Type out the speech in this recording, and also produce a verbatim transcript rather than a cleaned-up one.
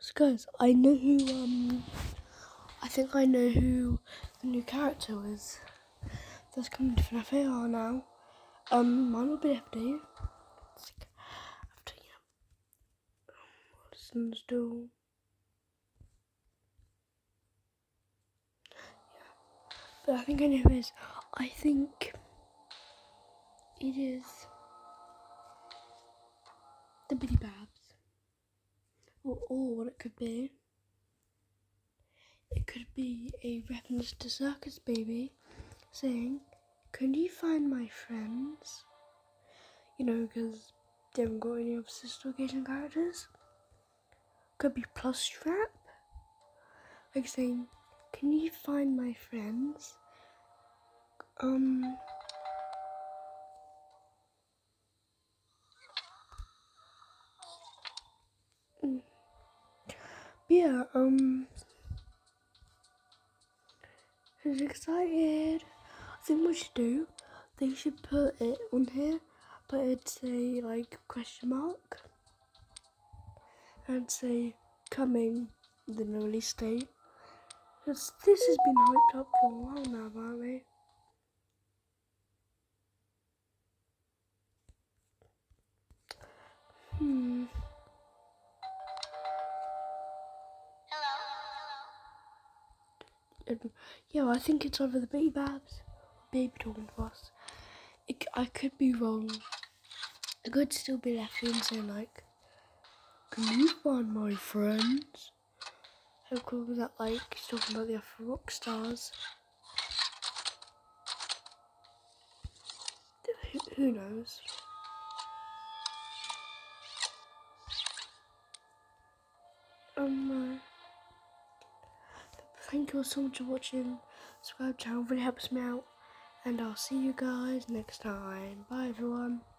So guys, I know who, um, I think I know who the new character is that's coming to F N A F A R now. Um, mine will be F D. After, yeah, Watson's do. But I think I know who it is. I think it is the Biddy Babs. Or, or what it could be. It could be a reference to Circus Baby saying, "Can you find my friends?" You know, because they haven't got any of sister occasion characters. Could be Plushtrap, like saying, "Can you find my friends?" Um, mm, yeah, um, who's excited? I think what we should do, they should put it on here, but it'd say like question mark, and say coming, the no release date. Because this has been hyped up for a while now, haven't we? Hmm. Um, yeah, I think it's either the Baby Babs or Baby talking to us. It, I could be wrong. It could still be Leffy and saying like, "Can you find my friends?" How cool was that? Like, he's talking about the other rock stars. Who, who knows? Um, uh, thank you all so much for watching. Subscribe to the channel, really helps me out. And I'll see you guys next time. Bye everyone.